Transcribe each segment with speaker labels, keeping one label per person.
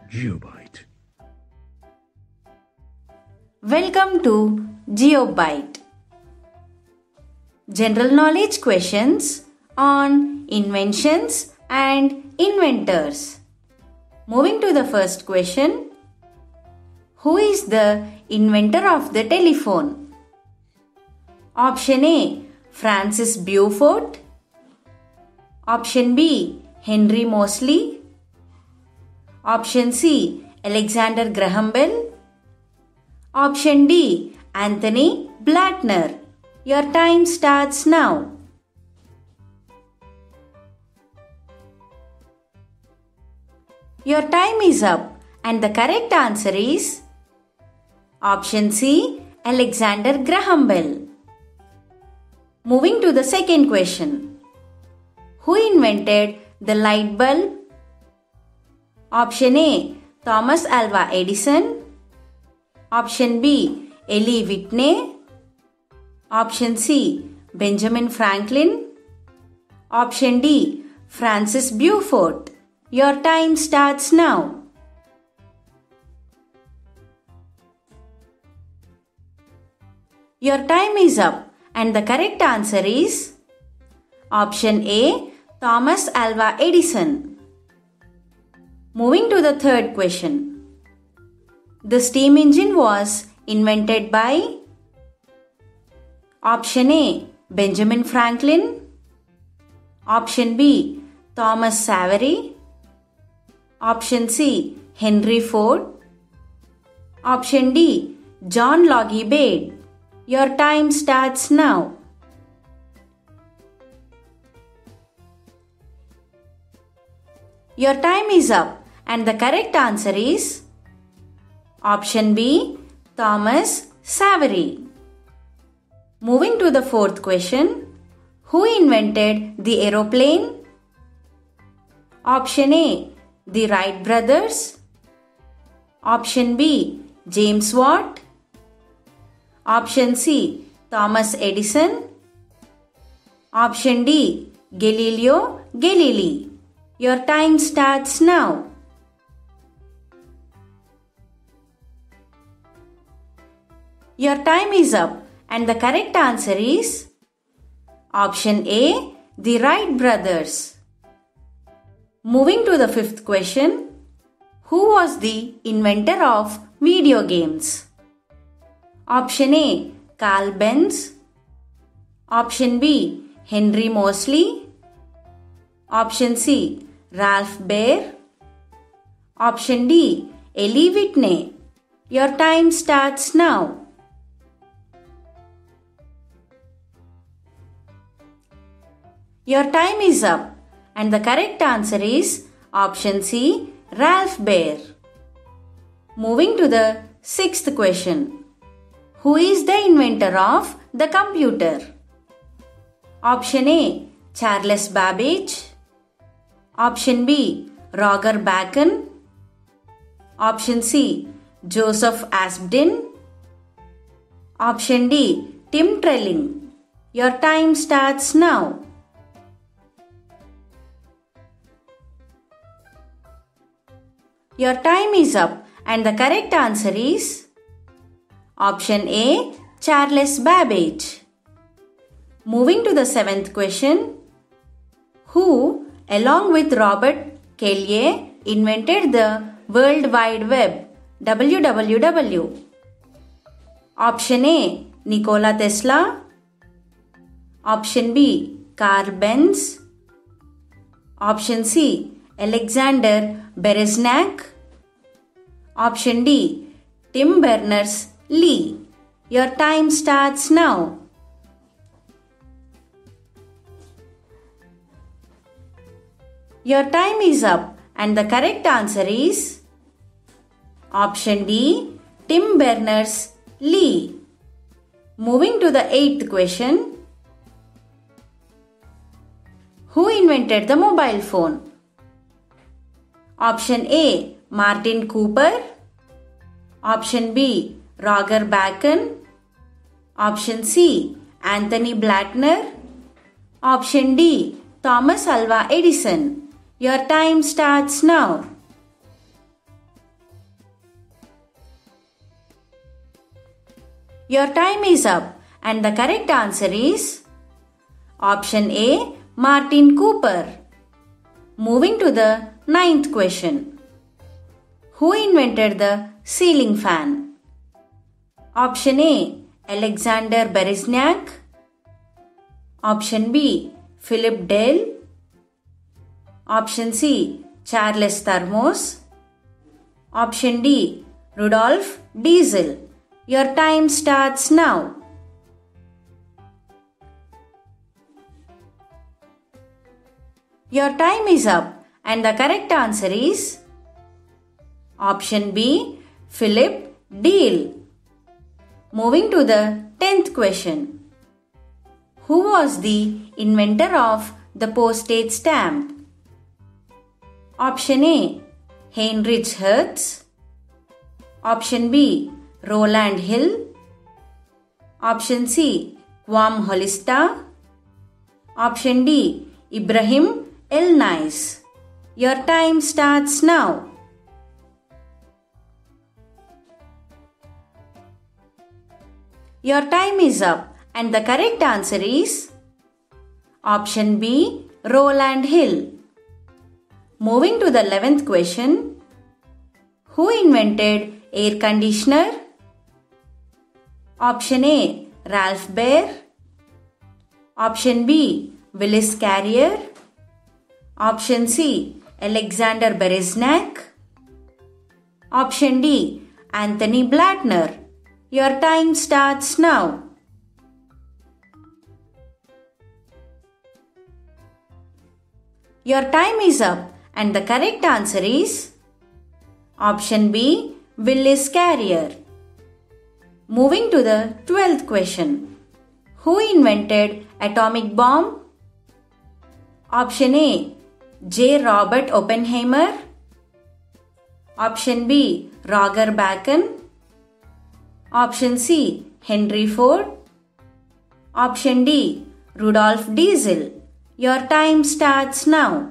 Speaker 1: GeoByte.
Speaker 2: Welcome to GeoByte. General knowledge questions on inventions and inventors. Moving to the first question. Who is the inventor of the telephone? Option A. Francis Beaufort. Option B. Henry Moseley. Option C. Alexander Graham Bell. Option D. Anthony Blattner. Your time starts now. Your time is up and the correct answer is Option C. Alexander Graham Bell. Moving to the second question. Who invented the light bulb? Option A. Thomas Alva Edison. Option B. Elie Whitney. Option C. Benjamin Franklin. Option D. Francis Beaufort. Your time starts now. Your time is up and the correct answer is Option A. Thomas Alva Edison. Moving to the third question. The steam engine was invented by Option A. Benjamin Franklin. Option B. Thomas Savery. Option C. Henry Ford. Option D. John Logie Baird. Your time starts now. Your time is up and the correct answer is Option B. Thomas Savery. Moving to the fourth question. Who invented the aeroplane? Option A. The Wright brothers. Option B. James Watt. Option C. Thomas Edison. Option D. Galileo Galilei. Your time starts now. Your time is up and the correct answer is Option A. The Wright brothers. Moving to the fifth question. Who was the inventor of video games? Option A. Carl Benz. Option B. Henry Moseley. Option C. Ralph Baer. Option D. Elie Whitney. Your time starts now. Your time is up and the correct answer is Option C. Ralph Baer. Moving to the sixth question. Who is the inventor of the computer? Option A. Charles Babbage. Option B. Roger Bacon. Option C. Joseph Aspdin. Option D. Tim Trelling. Your time starts now. Your time is up and the correct answer is Option A. Charles Babbage. Moving to the seventh question. Who, along with Robert Caillier, invented the World Wide Web WWW? Option A. Nikola Tesla. Option B. Carl Benz. Option C. Alexander Beresnac. Option D. Tim Berners-Lee. Your time starts now. Your time is up and the correct answer is Option D. Tim Berners-Lee. Moving to the eighth question. Who invented the mobile phone? Option A. Martin Cooper. Option B. Roger Bacon. Option C. Anthony Blattner. Option D. Thomas Alva Edison. Your time starts now. Your time is up and the correct answer is option A, Martin Cooper. Moving to the 9th question. Who invented the ceiling fan? Option A, Alexander Bereznak. Option B, Philip Dale. Option C, Charles Thermos. Option D, Rudolf Diesel. Your time starts now. Your time is up and the correct answer is option B, Philip Dale. Moving to the 10th question. Who was the inventor of the postage stamp? Option A, Heinrich Hertz. Option B, Roland Hill. Option C, Quam Holista. Option D, Ibrahim Elnais. Your time starts now. Your time is up and the correct answer is option B, Roland Hill. Moving to the 11th question. Who invented air conditioner? Option A, Ralph Baer. Option B, Willis Carrier. Option C, Alexander Bereznak. Option D, Anthony Blattner. Your time starts now. Your time is up and the correct answer is option B, Willis Carrier. Moving to the 12th question. Who invented atomic bomb? Option A, J. Robert Oppenheimer. Option B, Roger Bacon. Option C, Henry Ford. Option D, Rudolf Diesel. Your time starts now.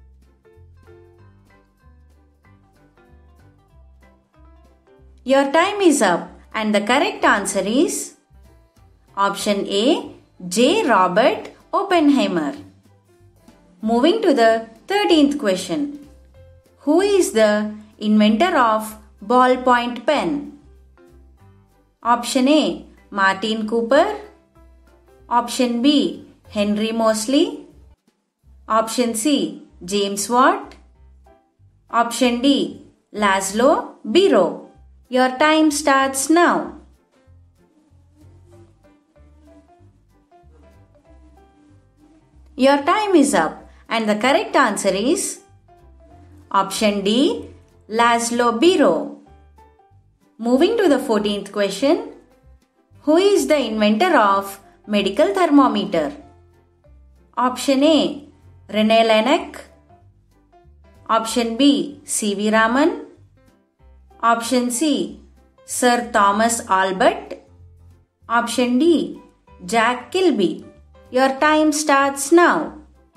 Speaker 2: Your time is up and the correct answer is option A, J. Robert Oppenheimer. Moving to the 13th question. Who is the inventor of ballpoint pen? Option A, Martin Cooper. Option B, Henry Moseley. Option C, James Watt. Option D, Laszlo Biro. Your time starts now. Your time is up and the correct answer is option D, Laszlo Biro. Moving to the 14th question. Who is the inventor of medical thermometer? Option A, René Laennec. Option B, C.V. Raman. Option C, Sir Thomas Albert. Option D, Jack Kilby. Your time starts now.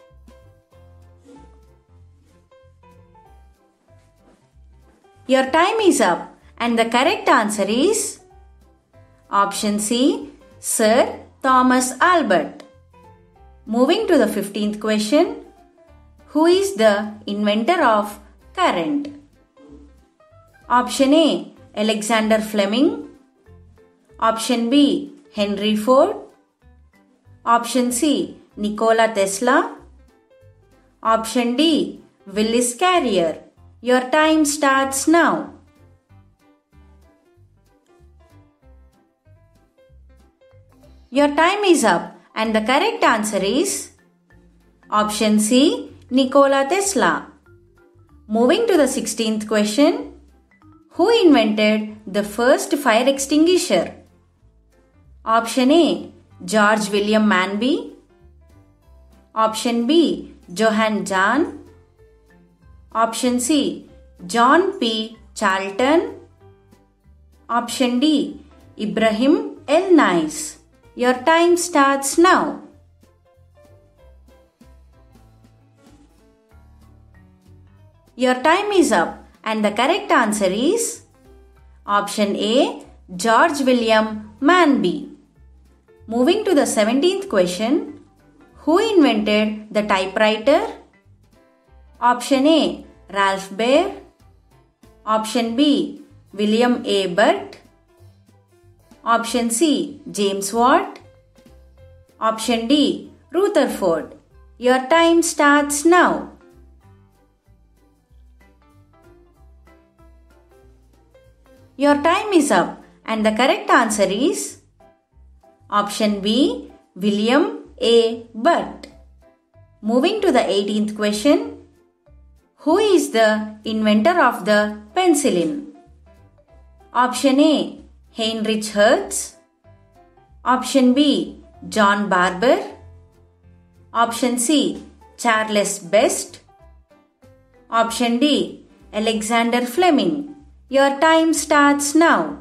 Speaker 2: Your time is up and the correct answer is option C, Sir Thomas Albert. Moving to the 15th question. Who is the inventor of current? Option A, Alexander Fleming. Option B, Henry Ford. Option C, Nikola Tesla. Option D, Willis Carrier. Your time starts now. Your time is up and the correct answer is option C, Nikola Tesla. Moving to the 16th question. Who invented the first fire extinguisher? Option A, George William Manby. Option B, Johann Jahn. Option C, John P. Charlton. Option D, Ibrahim Elnais. Your time starts now. Your time is up and the correct answer is option A, George William man be? Moving to the 17th question. Who invented the typewriter? Option A. Ralph Baer. Option B. William A. Butt. Option C. James Watt. Option D. Rutherford. Your time starts now. Your time is up and the correct answer is option B. William A. Butt. Moving to the 18th question. Who is the inventor of the penicillin? Option A. Heinrich Hertz. Option B. John Barber. Option C. Charles Best. Option D. Alexander Fleming. Your time starts now.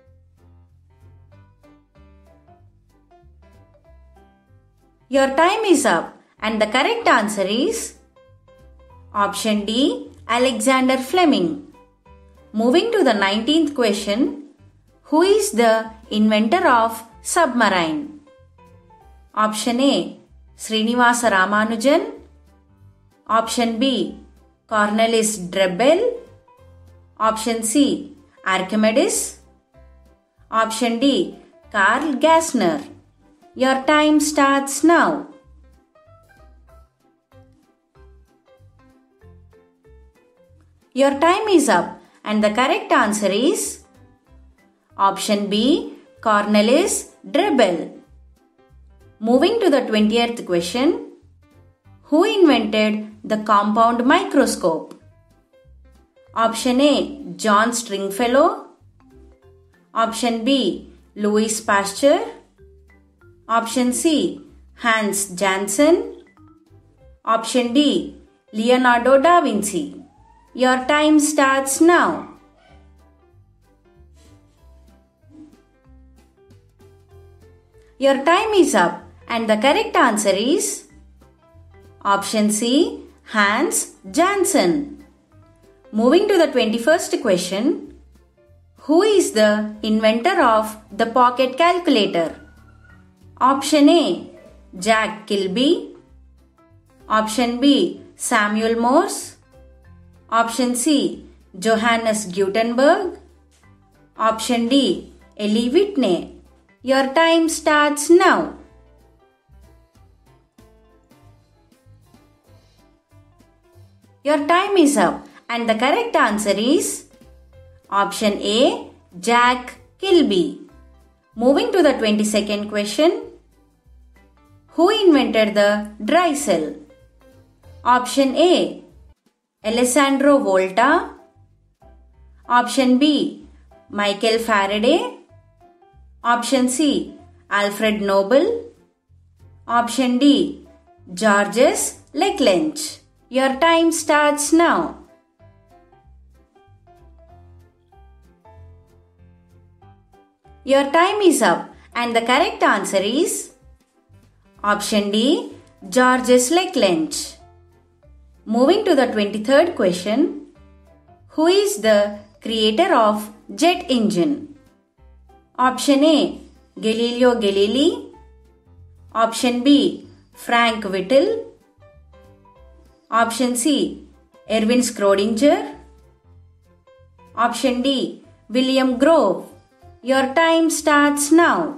Speaker 2: Your time is up and the correct answer is option D. Alexander Fleming. Moving to the 19th question. Who is the inventor of submarine? Option A. Srinivasa Ramanujan. Option B. Cornelis Drebbel. Option C. Archimedes. Option D. Carl Gassner. Your time starts now. Your time is up and the correct answer is option B. Cornelis Drebbel. Moving to the 20th question. Who invented the compound microscope? Option A. John Stringfellow. Option B. Louis Pasteur. Option C. Hans Janssen. Option D. Leonardo da Vinci. Your time starts now. Your time is up and the correct answer is option C. Hans Janssen. Moving to the 21st question. Who is the inventor of the pocket calculator? Option A. Jack Kilby. Option B. Samuel Morse. Option C. Johannes Gutenberg. Option D. Elie Whitney. Your time starts now. Your time is up and the correct answer is option A. Jack Kilby. Moving to the 22nd question. Who invented the dry cell? Option A. Alessandro Volta. Option B. Michael Faraday. Option C. Alfred Nobel. Option D. Georges Leclanche. Your time starts now. Your time is up and the correct answer is option D. Georges Leclanche. Moving to the 23rd question. Who is the creator of jet engine? Option A. Galileo Galilei. Option B. Frank Whittle. Option C. Erwin Schrödinger. Option D. William Grove. Your time starts now.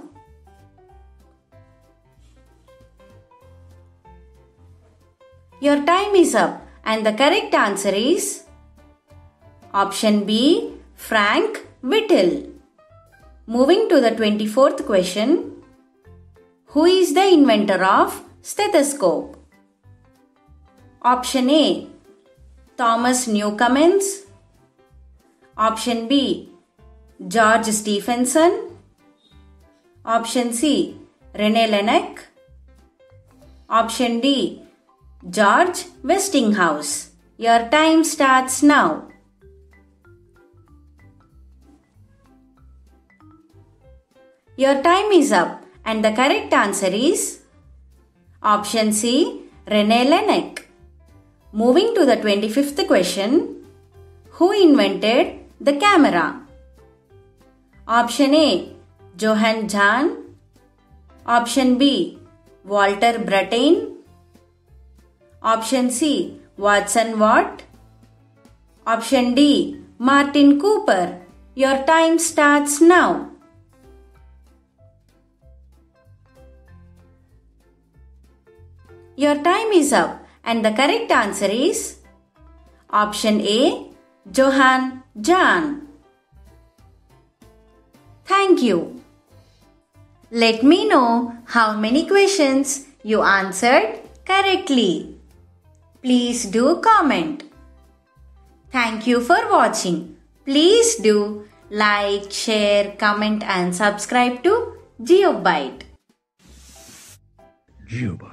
Speaker 2: Your time is up and the correct answer is option B. Frank Whittle. Moving to the 24th question. Who is the inventor of stethoscope? Option A. Thomas Newcomen's. Option B. George Stephenson. Option C. René Laennec. Option D. George Westinghouse. Your time starts now. Your time is up and the correct answer is option C. René Laennec. Moving to the 25th question. Who invented the camera? Option A. Johann Jahn. Option B, Walter Brattain. Option C, Watson Watt. Option D, Martin Cooper. Your time starts now. Your time is up and the correct answer is option A, Johann Jahn. Thank you. Let me know how many questions you answered correctly. Please do comment. Thank you for watching. Please do like, share, comment and subscribe to GeoByte.
Speaker 1: GeoByte.